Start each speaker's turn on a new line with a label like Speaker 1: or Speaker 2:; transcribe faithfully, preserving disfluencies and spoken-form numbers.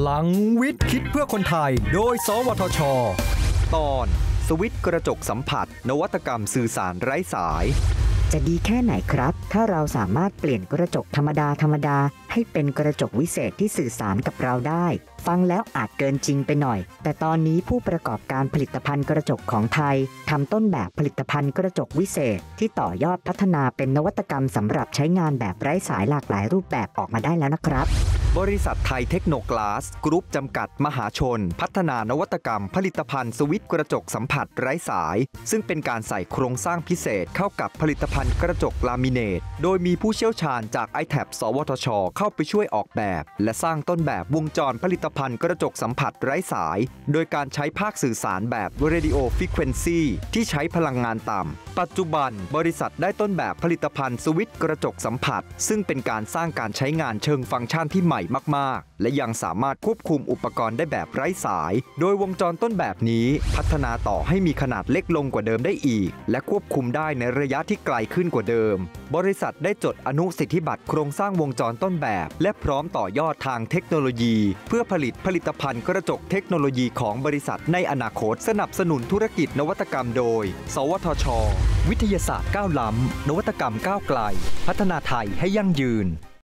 Speaker 1: ลังวิทย์คิดเพื่อคนไทยโดยสวทช.ตอนสวิตช์กระจกสัมผัสนวัตกรรมสื่อสารไร้สาย
Speaker 2: จะดีแค่ไหนครับถ้าเราสามารถเปลี่ยนกระจกธรรมดาธรรมดาให้เป็นกระจกวิเศษที่สื่อสารกับเราได้ฟังแล้วอาจเกินจริงไปหน่อยแต่ตอนนี้ผู้ประกอบการผลิตภัณฑ์กระจกของไทยทำต้นแบบผลิตภัณฑ์กระจกวิเศษที่ต่อยอดพัฒนาเป็นนวัตกรรมสำหรับใช้งานแบบไร้สายหลากหลายรูปแบบออกมาได้แล้วนะครับ
Speaker 1: บริษัทไทยเทคโนกลาสกรุ๊ปจำกัดมหาชนพัฒนานวัตกรรมผลิตภัณฑ์สวิตช์กระจกสัมผัสไร้สายซึ่งเป็นการใส่โครงสร้างพิเศษเข้ากับผลิตภัณฑ์กระจกลามิเนตโดยมีผู้เชี่ยวชาญจาก ไอ ที เอ พี สวทช.เข้าไปช่วยออกแบบและสร้างต้นแบบวงจรผลิตภัณฑ์กระจกสัมผัสไร้สายโดยการใช้ภาคสื่อสารแบบ Radio Frequency ที่ใช้พลังงานต่ำปัจจุบันบริษัทได้ต้นแบบผลิตภัณฑ์สวิตช์กระจกสัมผัสซึ่งเป็นการสร้างการใช้งานเชิงฟังก์ชันที่ใหม่มากๆและยังสามารถควบคุมอุปกรณ์ได้แบบไร้สายโดยวงจรต้นแบบนี้พัฒนาต่อให้มีขนาดเล็กลงกว่าเดิมได้อีกและควบคุมได้ในระยะที่ไกลขึ้นกว่าเดิมบริษัทได้จดอนุสิทธิบัตรโครงสร้างวงจรต้นแบบและพร้อมต่อยอดทางเทคโนโลยีเพื่อผลิตผลิตภัณฑ์กระจกเทคโนโลยีของบริษัทในอนาคตสนับสนุนธุรกิจนวัตกรรมโดยสวทช.วิทยาศาสตร์ก้าวล้ำนวัตกรรมก้าวไกลพัฒนาไทยให้ยั่งยืน